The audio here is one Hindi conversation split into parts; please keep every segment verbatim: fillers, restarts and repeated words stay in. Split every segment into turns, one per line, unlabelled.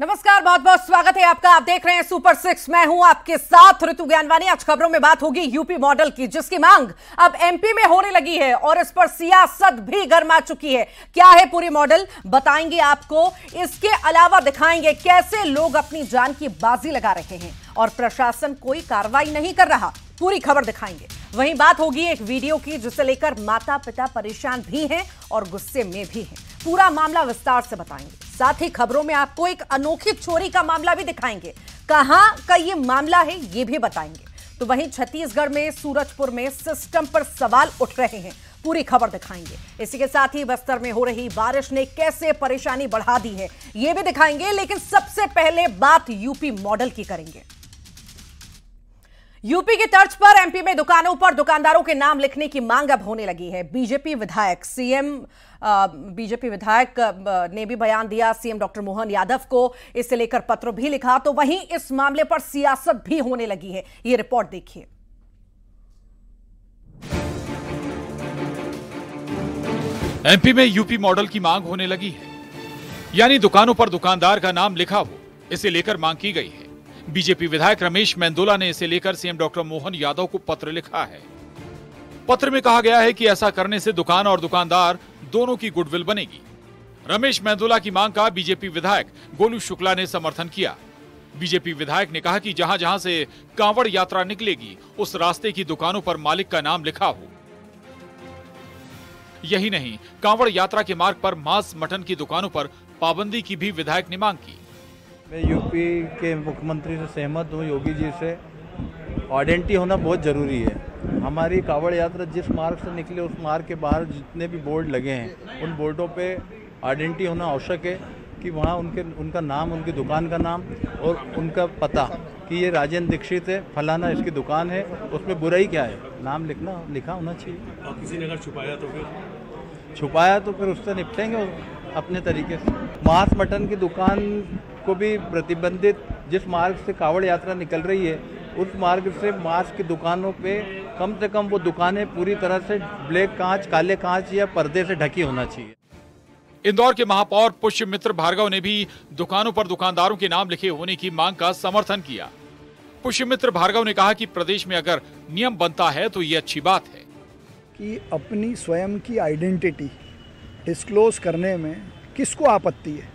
नमस्कार, बहुत बहुत स्वागत है आपका। आप देख रहे हैं सुपर सिक्स। मैं हूं आपके साथ ऋतु ज्ञानवानी। आज खबरों में बात होगी यूपी मॉडल की, जिसकी मांग अब एमपी में होने लगी है और इस पर सियासत भी गर्मा चुकी है। क्या है पूरी मॉडल, बताएंगे आपको। इसके अलावा दिखाएंगे कैसे लोग अपनी जान की बाजी लगा रहे हैं और प्रशासन कोई कार्रवाई नहीं कर रहा। पूरी खबर दिखाएंगे। वहीं बात होगी एक वीडियो की, जिसे लेकर माता पिता परेशान भी हैं और गुस्से में भी हैं। पूरा मामला विस्तार से बताएंगे। साथ ही खबरों में आपको एक अनोखी चोरी का मामला भी दिखाएंगे। कहां का ये मामला है ये भी बताएंगे। तो वहीं छत्तीसगढ़ में सूरजपुर में सिस्टम पर सवाल उठ रहे हैं। पूरी खबर दिखाएंगे। इसी के साथ ही बस्तर में हो रही बारिश ने कैसे परेशानी बढ़ा दी है ये भी दिखाएंगे। लेकिन सबसे पहले बात यूपी मॉडल की करेंगे। यूपी की तर्ज पर एमपी में दुकानों पर दुकानदारों के नाम लिखने की मांग अब होने लगी है। बीजेपी विधायक सीएम बीजेपी विधायक ने भी बयान दिया, सीएम डॉक्टर मोहन यादव को इसे लेकर पत्र भी लिखा। तो वहीं इस मामले पर सियासत भी होने लगी है। ये रिपोर्ट देखिए।
एमपी में यूपी मॉडल की मांग होने लगी है, यानी दुकानों पर दुकानदार का नाम लिखा हो, इसे लेकर मांग की गई है। बीजेपी विधायक रमेश मेंदोला ने इसे लेकर सीएम डॉक्टर मोहन यादव को पत्र लिखा है। पत्र में कहा गया है कि ऐसा करने से दुकान और दुकानदार दोनों की गुडविल बनेगी। रमेश मेंदोला की मांग का बीजेपी विधायक गोलू शुक्ला ने समर्थन किया। बीजेपी विधायक ने कहा कि जहां जहां से कांवड़ यात्रा निकलेगी उस रास्ते की दुकानों पर मालिक का नाम लिखा हो। यही नहीं, कांवड़ यात्रा के मार्ग पर मांस मटन की दुकानों पर पाबंदी की भी विधायक ने मांग की।
मैं यूपी के मुख्यमंत्री से सहमत हूँ, योगी जी से। आइडेंटिटी होना बहुत ज़रूरी है। हमारी कांवड़ यात्रा जिस मार्ग से निकले उस मार्ग के बाहर जितने भी बोर्ड लगे हैं उन बोर्डों पे आइडेंटिटी होना आवश्यक है कि वहाँ उनके उनका नाम, उनकी दुकान का नाम और उनका पता कि ये राजेंद्र दीक्षित है, फलाना इसकी दुकान है। उसमें बुराई क्या है, नाम लिखना लिखा होना चाहिए।
और किसी ने अगर छुपाया तो फिर
छुपाया तो फिर उससे निपटेंगे अपने तरीके से। मांस मटन की दुकान को भी प्रतिबंधित, जिस मार्ग से कांवड़ यात्रा निकल रही है उस मार्ग से मांस की दुकानों पे कम से कम वो दुकानें पूरी तरह से ब्लैक कांच, काले कांच या पर्दे से ढकी होना चाहिए।
इंदौर के महापौर पुष्यमित्र भार्गव ने भी दुकानों पर दुकानदारों के नाम लिखे होने की मांग का समर्थन किया। पुष्यमित्र भार्गव ने कहा कि प्रदेश में अगर नियम बनता है तो ये अच्छी बात है
कि अपनी स्वयं की आइडेंटिटी डिस्क्लोज करने में किसको आपत्ति है।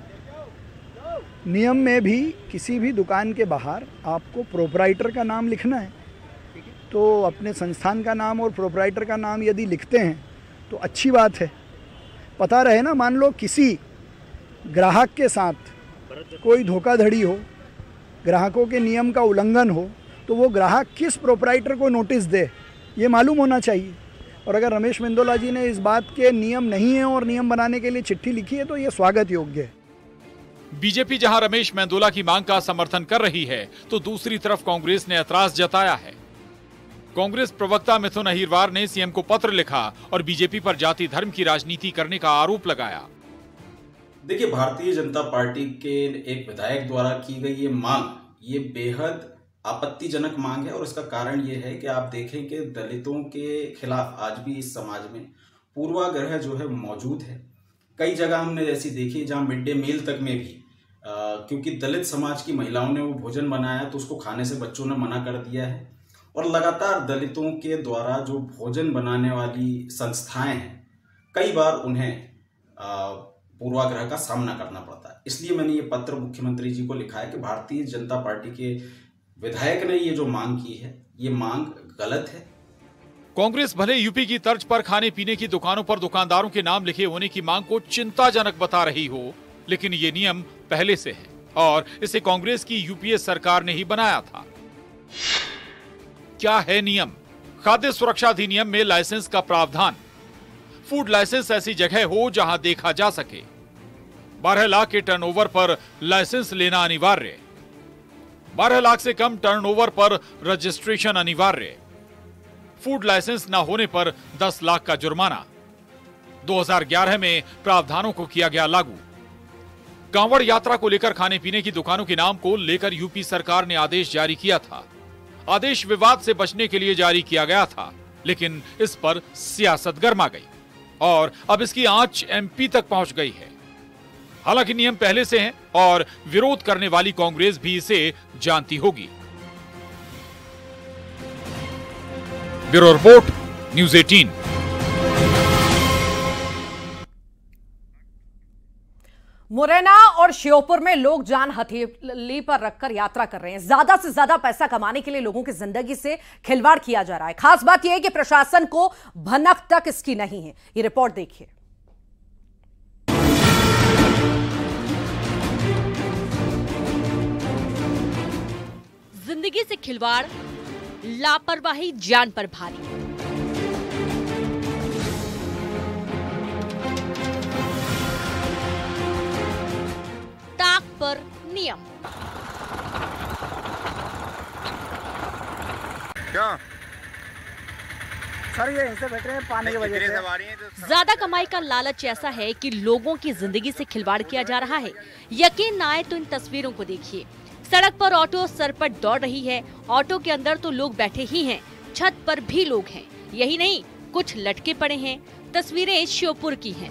नियम में भी किसी भी दुकान के बाहर आपको प्रोपराइटर का नाम लिखना है, तो अपने संस्थान का नाम और प्रोपराइटर का नाम यदि लिखते हैं तो अच्छी बात है। पता रहे ना, मान लो किसी ग्राहक के साथ कोई धोखाधड़ी हो, ग्राहकों के नियम का उल्लंघन हो, तो वो ग्राहक किस प्रोपराइटर को नोटिस दे ये मालूम होना चाहिए। और अगर रमेश मेंदोला जी ने इस बात के नियम नहीं है और नियम बनाने के लिए चिट्ठी लिखी है तो ये स्वागत योग्य है।
बीजेपी जहां रमेश मेंदोला की मांग का समर्थन कर रही है तो दूसरी तरफ कांग्रेस ने ऐतराज जताया है। कांग्रेस प्रवक्ता मिथुन अहिरवार ने सीएम को पत्र लिखा और बीजेपी पर जाति धर्म की राजनीति करने का आरोप लगाया।
देखिए, भारतीय जनता पार्टी के एक विधायक द्वारा की गई ये मांग, ये बेहद आपत्तिजनक मांग है। और इसका कारण ये है कि आप देखें कि दलितों के खिलाफ आज भी इस समाज में पूर्वाग्रह जो है मौजूद है। कई जगह हमने ऐसी देखी जहां मिड डे मील तक में भी आ, क्योंकि दलित समाज की महिलाओं ने वो भोजन बनाया तो उसको खाने से बच्चों ने मना कर दिया है। और लगातार दलितों के द्वारा जो भोजन बनाने वाली संस्थाएं हैं, कई बार उन्हें पूर्वाग्रह का सामना करना पड़ता है। इसलिए मैंने ये पत्र मुख्यमंत्री जी को लिखा है कि भारतीय जनता पार्टी के विधायक ने ये जो मांग की है ये मांग गलत है।
कांग्रेस भले यूपी की तर्ज पर खाने पीने की दुकानों पर दुकानदारों के नाम लिखे होने की मांग को चिंताजनक बता रही हो, लेकिन ये नियम पहले से है और इसे कांग्रेस की यूपीए सरकार ने ही बनाया था। क्या है नियम? खाद्य सुरक्षा अधिनियम में लाइसेंस का प्रावधान। फूड लाइसेंस ऐसी जगह हो जहां देखा जा सके। बारह लाख के टर्नओवर पर लाइसेंस लेना अनिवार्य। बारह लाख से कम टर्नओवर पर रजिस्ट्रेशन अनिवार्य। फूड लाइसेंस न होने पर दस लाख का जुर्माना। दो हज़ार ग्यारह में प्रावधानों को किया गया लागू। कांवड़ यात्रा को लेकर खाने पीने की दुकानों के नाम को लेकर यूपी सरकार ने आदेश जारी किया था। आदेश विवाद से बचने के लिए जारी किया गया था, लेकिन इस पर सियासत गर्मा गई और अब इसकी आंच एमपी तक पहुंच गई है। हालांकि नियम पहले से हैं और विरोध करने वाली कांग्रेस भी इसे जानती होगी। ब्यूरो रिपोर्ट, न्यूज़ अठारह।
मुरैना और श्योपुर में लोग जान हथेली पर रखकर यात्रा कर रहे हैं। ज्यादा से ज्यादा पैसा कमाने के लिए लोगों की जिंदगी से खिलवाड़ किया जा रहा है। खास बात यह है कि प्रशासन को भनक तक इसकी नहीं है। ये रिपोर्ट देखिए।
जिंदगी से खिलवाड़, लापरवाही जान पर भारी। ताक पर नियम।
क्या
सर ये इनसे बैठ रहे हैं पानी की वजह से।
ज्यादा कमाई का लालच ऐसा है कि लोगों की जिंदगी से खिलवाड़ किया जा रहा है। यकीन ना आए तो इन तस्वीरों को देखिए। सड़क पर ऑटो सरपट दौड़ रही है। ऑटो के अंदर तो लोग बैठे ही हैं, छत पर भी लोग हैं। यही नहीं, कुछ लटके पड़े हैं। तस्वीरें श्योपुर की हैं।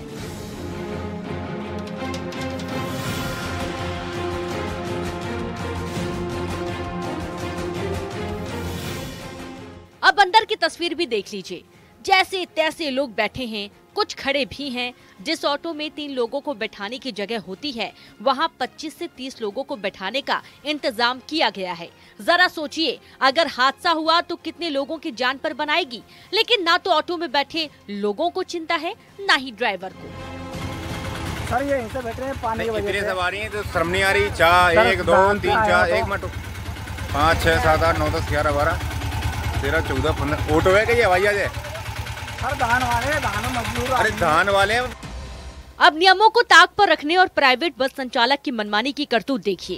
अब अंदर की तस्वीर भी देख लीजिए। जैसे तैसे लोग बैठे हैं, कुछ खड़े भी हैं। जिस ऑटो में तीन लोगों को बैठाने की जगह होती है, वहां पच्चीस से तीस लोगों को बैठाने का इंतजाम किया गया है। जरा सोचिए, अगर हादसा हुआ तो कितने लोगों की जान पर बनाएगी। लेकिन ना तो ऑटो में बैठे लोगों को चिंता है, ना ही ड्राइवर को।
सर ये इनसे बैठ रहे हैं पानी की वजह से।
सवारी है तो शर्म नहीं आ रही। चार, एक, दो, तीन, चार, एक मिनट, पाँच, छह, सात, आठ, नौ, दस, ग्यारह, बारह, तेरह, चौदह, पंद्रह। ऑटो है क्या? हवाई जहाज है?
सर धान वाले, धान मजदूर।
अरे धान वाले।
अब नियमों को ताक पर रखने और प्राइवेट बस संचालक की मनमानी की करतूत देखिए।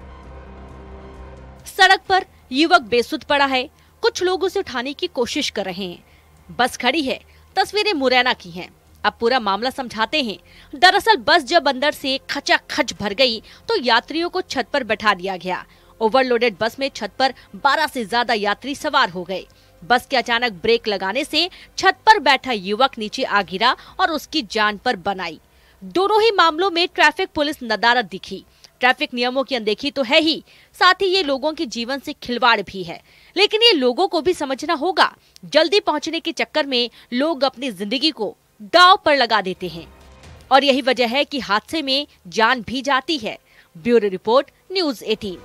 सड़क पर युवक बेसुध पड़ा है। कुछ लोग उसे उठाने की कोशिश कर रहे हैं। बस खड़ी है। तस्वीरें मुरैना की हैं। अब पूरा मामला समझाते हैं। दरअसल बस जब अंदर से खचाखच भर गई तो यात्रियों को छत पर बैठा दिया गया। ओवरलोडेड बस में छत पर बारह से ज्यादा यात्री सवार हो गए। बस के अचानक ब्रेक लगाने से छत पर बैठा युवक नीचे आ गिरा और उसकी जान पर बनाई। दोनों ही मामलों में ट्रैफिक पुलिस नदारद दिखी। ट्रैफिक नियमों की अनदेखी तो है ही, साथ ही ये लोगों के जीवन से खिलवाड़ भी है। लेकिन ये लोगों को भी समझना होगा, जल्दी पहुंचने के चक्कर में लोग अपनी जिंदगी को दांव पर लगा देते हैं और यही वजह है कि हादसे में जान भी जाती है। ब्यूरो रिपोर्ट, न्यूज़ अठारह।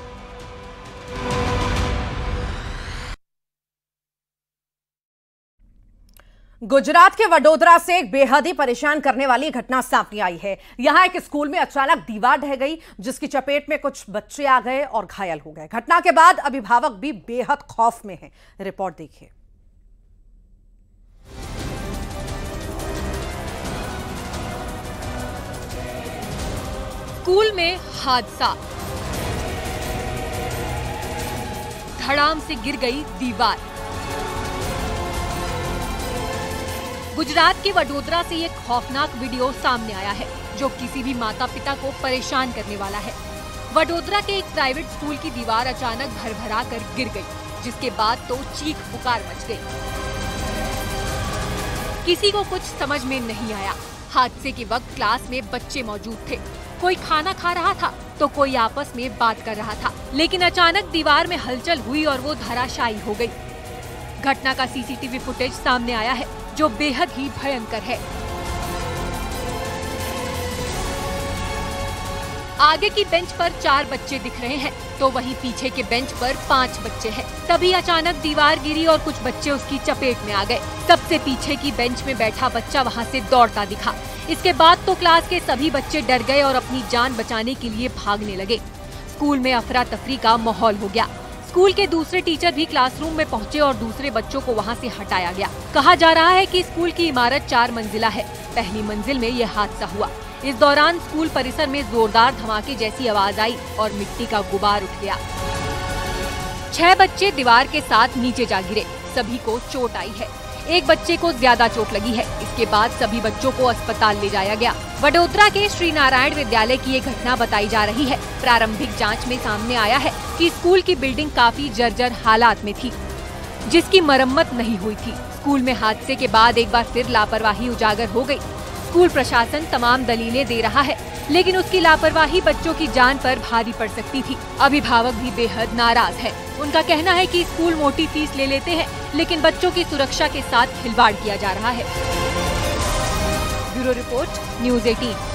गुजरात के वडोदरा से एक बेहद ही परेशान करने वाली घटना सामने आई है। यहां एक स्कूल में अचानक दीवार ढह गई, जिसकी चपेट में कुछ बच्चे आ गए और घायल हो गए। घटना के बाद अभिभावक भी बेहद खौफ में हैं। रिपोर्ट देखिए।
स्कूल में हादसा, धड़ाम से गिर गई दीवार। गुजरात के वडोदरा से ये खौफनाक वीडियो सामने आया है, जो किसी भी माता पिता को परेशान करने वाला है। वडोदरा के एक प्राइवेट स्कूल की दीवार अचानक भरभरा कर गिर गई, जिसके बाद तो चीख पुकार मच गई। किसी को कुछ समझ में नहीं आया। हादसे के वक्त क्लास में बच्चे मौजूद थे। कोई खाना खा रहा था तो कोई आपस में बात कर रहा था। लेकिन अचानक दीवार में हलचल हुई और वो धराशायी हो गई। घटना का सीसीटीवी फुटेज सामने आया है, जो बेहद ही भयंकर है। आगे की बेंच पर चार बच्चे दिख रहे हैं, तो वहीं पीछे के बेंच पर पांच बच्चे हैं। तभी अचानक दीवार गिरी और कुछ बच्चे उसकी चपेट में आ गए। सबसे पीछे की बेंच में बैठा बच्चा वहां से दौड़ता दिखा। इसके बाद तो क्लास के सभी बच्चे डर गए और अपनी जान बचाने के लिए भागने लगे। स्कूल में अफरा तफरी का माहौल हो गया। स्कूल के दूसरे टीचर भी क्लासरूम में पहुंचे और दूसरे बच्चों को वहां से हटाया गया। कहा जा रहा है कि स्कूल की इमारत चार मंजिला है। पहली मंजिल में यह हादसा हुआ। इस दौरान स्कूल परिसर में जोरदार धमाके जैसी आवाज आई और मिट्टी का गुबार उठ गया। छह बच्चे दीवार के साथ नीचे जा गिरे। सभी को चोट आई है। एक बच्चे को ज्यादा चोट लगी है। इसके बाद सभी बच्चों को अस्पताल ले जाया गया। वडोदरा के श्री नारायण विद्यालय की ये घटना बताई जा रही है। प्रारंभिक जांच में सामने आया है कि स्कूल की बिल्डिंग काफी जर्जर हालात में थी, जिसकी मरम्मत नहीं हुई थी। स्कूल में हादसे के बाद एक बार फिर लापरवाही उजागर हो गई। स्कूल प्रशासन तमाम दलीलें दे रहा है, लेकिन उसकी लापरवाही बच्चों की जान पर भारी पड़ सकती थी। अभिभावक भी बेहद नाराज है। उनका कहना है कि स्कूल मोटी फीस ले लेते हैं, लेकिन बच्चों की सुरक्षा के साथ खिलवाड़ किया जा रहा है। ब्यूरो रिपोर्ट, न्यूज़ अठारह।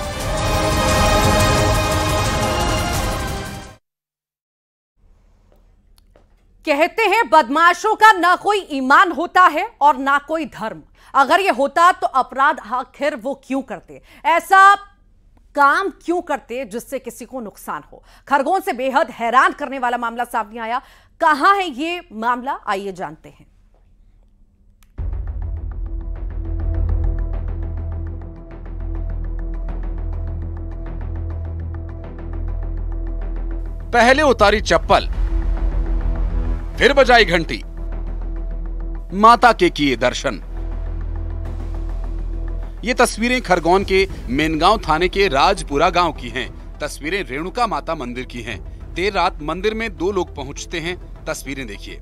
कहते हैं बदमाशों का ना कोई ईमान होता है और ना कोई धर्म। अगर ये होता तो अपराध आखिर वो क्यों करते, ऐसा काम क्यों करते जिससे किसी को नुकसान हो। खरगोन से बेहद हैरान करने वाला मामला सामने आया। कहां है ये मामला, आइए जानते हैं।
पहले उतारी चप्पल, फिर बजाई घंटी, माता के किए दर्शन। ये तस्वीरें खरगोन के मेनगांव थाने के राजपुरा गांव की हैं। तस्वीरें रेणुका माता मंदिर की हैं। देर रात मंदिर में दो लोग पहुंचते हैं। तस्वीरें देखिए।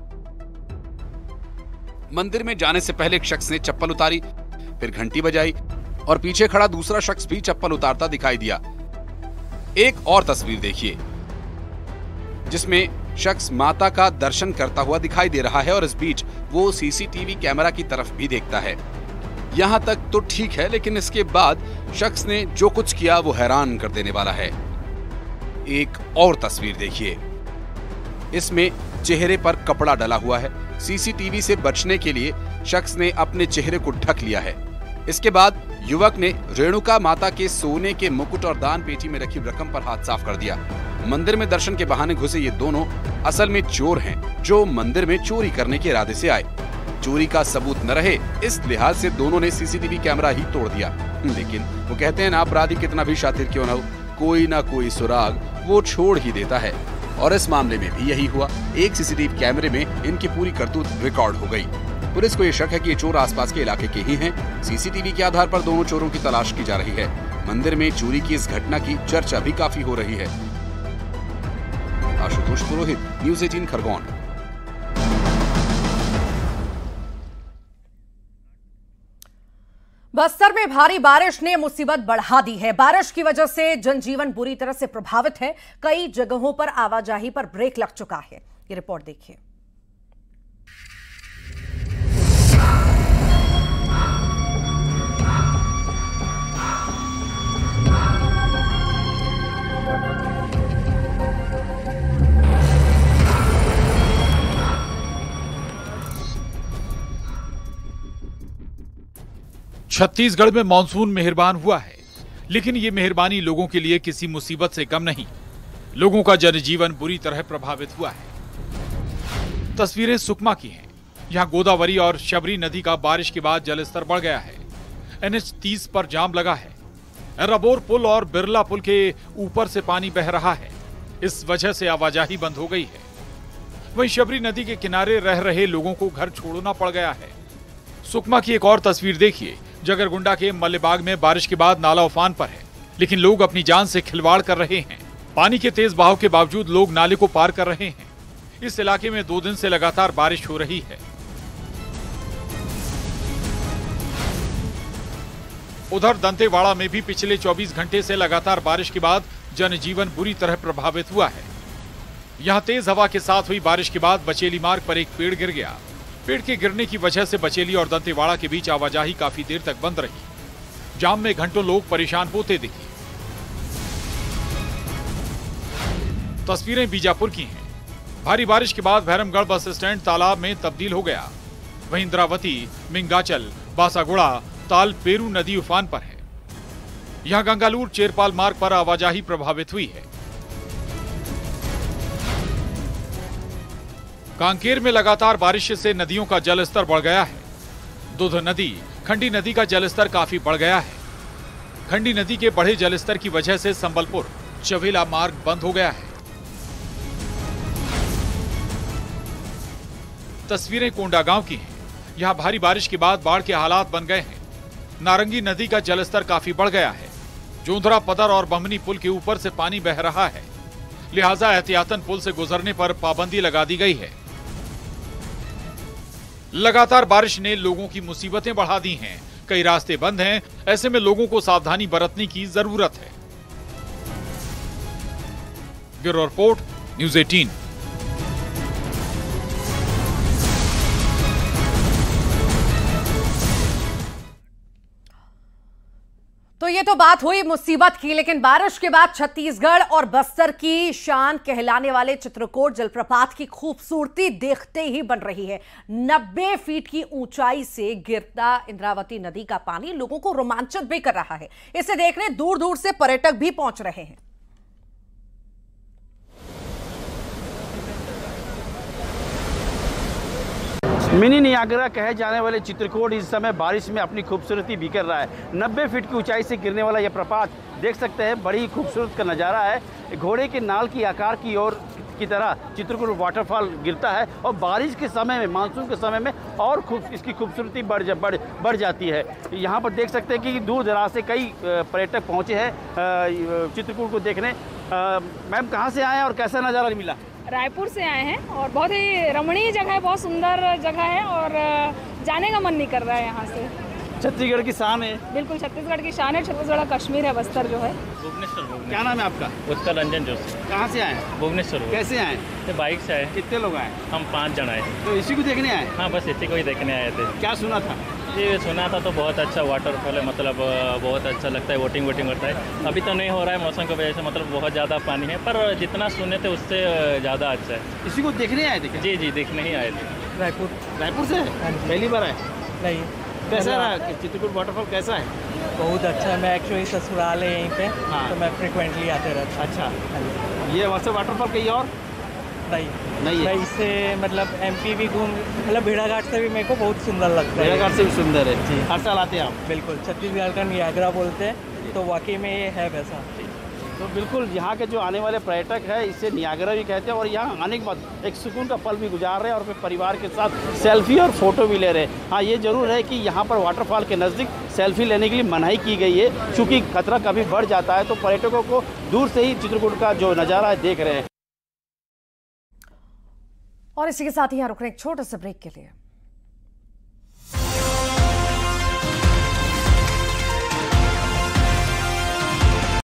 मंदिर में जाने से पहले एक शख्स ने चप्पल उतारी, फिर घंटी बजाई और पीछे खड़ा दूसरा शख्स भी चप्पल उतारता दिखाई दिया। एक और तस्वीर देखिए जिसमें शख्स माता का दर्शन करता हुआ दिखाई दे रहा है और इस बीच वो सीसीटीवी कैमरा की तरफ भी देखता है। यहां तक तो ठीक है, लेकिन इसके बाद शख्स ने जो कुछ किया वो हैरान कर देने वाला है। एक और तस्वीर देखिए। इसमें चेहरे पर कपड़ा डला हुआ है। सीसीटीवी से बचने के लिए शख्स ने अपने चेहरे को ढक लिया है। इसके बाद युवक ने रेणुका माता के सोने के मुकुट और दान पेटी में रखी रकम पर हाथ साफ कर दिया। मंदिर में दर्शन के बहाने घुसे ये दोनों असल में चोर हैं, जो मंदिर में चोरी करने के इरादे से आए। चोरी का सबूत न रहे, इस लिहाज से दोनों ने सीसीटीवी कैमरा ही तोड़ दिया। लेकिन वो कहते हैं ना, अपराधी कितना भी शातिर क्यों न हो, कोई ना कोई सुराग वो छोड़ ही देता है। और इस मामले में भी यही हुआ। एक सीसीटीवी कैमरे में इनकी पूरी करतूत रिकॉर्ड हो गई। पुलिस को ये शक है कि ये चोर आसपास के इलाके के ही हैं। सीसीटीवी के आधार पर दोनों चोरों की तलाश की जा रही है। मंदिर में चोरी की इस घटना की चर्चा भी काफी हो रही है। आशुतोष पुरोहित, न्यूज़ अठारह खरगोन।
बस्तर में भारी बारिश ने मुसीबत बढ़ा दी है। बारिश की वजह से जनजीवन बुरी तरह से प्रभावित है। कई जगहों पर आवाजाही पर ब्रेक लग चुका है। ये रिपोर्ट देखिए।
छत्तीसगढ़ में मानसून मेहरबान हुआ है, लेकिन ये मेहरबानी लोगों के लिए किसी मुसीबत से कम नहीं। लोगों का जनजीवन बुरी तरह प्रभावित हुआ है। तस्वीरें सुकमा की हैं। यहां गोदावरी और शबरी नदी का बारिश के बाद जलस्तर बढ़ गया है। एनएच तीस पर जाम लगा है। रबोर पुल और बिरला पुल के ऊपर से पानी बह रहा है। इस वजह से आवाजाही बंद हो गई है। वहीं शबरी नदी के किनारे रह रहे लोगों को घर छोड़ना पड़ गया है। सुकमा की एक और तस्वीर देखिए। जगरगुंडा के मल्लेबाग में बारिश के बाद नाला उफान पर है, लेकिन लोग अपनी जान से खिलवाड़ कर रहे हैं। पानी के तेज बहाव के बावजूद लोग नाले को पार कर रहे हैं। इस इलाके में दो दिन से लगातार बारिश हो रही है। उधर दंतेवाड़ा में भी पिछले चौबीस घंटे से लगातार बारिश के बाद जनजीवन बुरी तरह प्रभावित हुआ है। यहां तेज हवा के साथ हुई बारिश के बाद बचेली मार्ग पर एक पेड़ गिर गया। पेड़ के गिरने की वजह से बचेली और दंतेवाड़ा के बीच आवाजाही काफी देर तक बंद रही। जाम में घंटों लोग परेशान होते दिखे। तस्वीरें बीजापुर की हैं। भारी बारिश के बाद भैरमगढ़ बस स्टैंड तालाब में तब्दील हो गया। वहीं इंद्रावती, मिंगाचल, बासागुड़ा, ताल पेरू नदी उफान पर है। यहां गंगालूर चेरपाल मार्ग पर आवाजाही प्रभावित हुई है। कांकेर में लगातार बारिश से नदियों का जलस्तर बढ़ गया है। दुध नदी, खंडी नदी का जलस्तर काफी बढ़ गया है। खंडी नदी के बढ़े जलस्तर की वजह से संबलपुर चवेला मार्ग बंद हो गया है। तस्वीरें कोंडागांव की हैं। यहां भारी बारिश के बाद बाढ़ के हालात बन गए हैं। नारंगी नदी का जलस्तर काफी बढ़ गया है। जोंधरा पदर और बमनी पुल के ऊपर से पानी बह रहा है, लिहाजा एहतियातन पुल से गुजरने पर पाबंदी लगा दी गई है। लगातार बारिश ने लोगों की मुसीबतें बढ़ा दी हैं। कई रास्ते बंद हैं। ऐसे में लोगों को सावधानी बरतने की जरूरत है। ब्यूरो रिपोर्ट, न्यूज़ अठारह।
तो ये तो बात हुई मुसीबत की, लेकिन बारिश के बाद छत्तीसगढ़ और बस्तर की शान कहलाने वाले चित्रकोट जलप्रपात की खूबसूरती देखते ही बन रही है। नब्बे फीट की ऊंचाई से गिरता इंद्रावती नदी का पानी लोगों को रोमांचित भी कर रहा है। इसे देखने दूर दूर से पर्यटक भी पहुंच रहे हैं।
मिनी नियाग्रा कहे जाने वाले चित्रकोट इस समय बारिश में अपनी खूबसूरती बिखेर रहा है। नब्बे फीट की ऊंचाई से गिरने वाला यह प्रपात देख सकते हैं, बड़ी खूबसूरत का नज़ारा है। घोड़े के नाल की आकार की ओर की तरह चित्रकूट वाटरफॉल गिरता है और बारिश के समय में, मानसून के समय में और खूब इसकी खूबसूरती बढ़ जा, बढ़ बढ़ जाती है। यहाँ पर देख सकते हैं कि दूर दराज से कई पर्यटक पहुँचे हैं चित्रकूट को देखने। मैम, कहाँ से आए हैं और कैसा नज़ारा मिला?
रायपुर से आए हैं और बहुत ही रमणीय जगह है, बहुत सुंदर जगह है और जाने का मन नहीं कर रहा है यहाँ से।
छत्तीसगढ़ की शान है।
बिल्कुल छत्तीसगढ़ की शान है। छत्तीसगढ़ का कश्मीर है, बस्तर जो है।
भुवनेश्वर।
क्या नाम है आपका?
उत्तर रंजन जोशी।
कहाँ से आए हैं?
भुवनेश्वर।
कैसे आए?
बाइक से आए।
कितने लोग आए?
हम पाँच जन आए।
तो इसी को देखने आए?
हाँ, बस इसी को ही देखने आए थे।
क्या सुना था?
ये सुना था तो बहुत अच्छा वाटरफॉल है, मतलब बहुत अच्छा लगता है। वोटिंग वोटिंग होता है। अभी तो नहीं हो रहा है मौसम की वजह से, मतलब बहुत ज़्यादा पानी है, पर जितना सुने थे उससे ज़्यादा अच्छा है।
इसी को देखने आए थे?
जी जी, देखने ही आए थे।
रायपुर। रायपुर से पहली बार आए?
नहीं।
कैसा रहा चित्रकूट वाटरफॉल, कैसा है?
बहुत अच्छा है। मैं एक्चुअली ससुराल है यहीं पे। हाँ। तो मैं फ्रिक्वेंटली आते रहता हूँ।
अच्छा। ये वैसे वाटरफॉल कहीं और
नहीं
नहीं
है। इससे मतलब एमपी भी घूम, मतलब भेड़ाघाट से भी मेरे को बहुत सुंदर लगता है।
भेड़ाघाट से भी सुंदर है
जी।
हर साल आते हैं आप?
बिल्कुल। छत्तीसगढ़ का नियाग्रा बोलते हैं, तो वाकई में ये है वैसा।
तो बिल्कुल यहाँ के जो आने वाले पर्यटक हैं इसे नियाग्रा भी कहते हैं और यहाँ आने के बाद एक सुकून का पल भी गुजार रहे हैं और अपने परिवार के साथ सेल्फी और फोटो भी ले रहे हैं। हाँ, ये जरूर है कि यहाँ पर वाटरफॉल के नज़दीक सेल्फी लेने के लिए मनाही की गई है, क्योंकि खतरा कभी बढ़ जाता है। तो पर्यटकों को दूर से ही चित्रकूट का जो नज़ारा है देख रहे हैं।
और इसी के साथ ही यहाँ रुक रहे हैं एक छोटे से ब्रेक के लिए।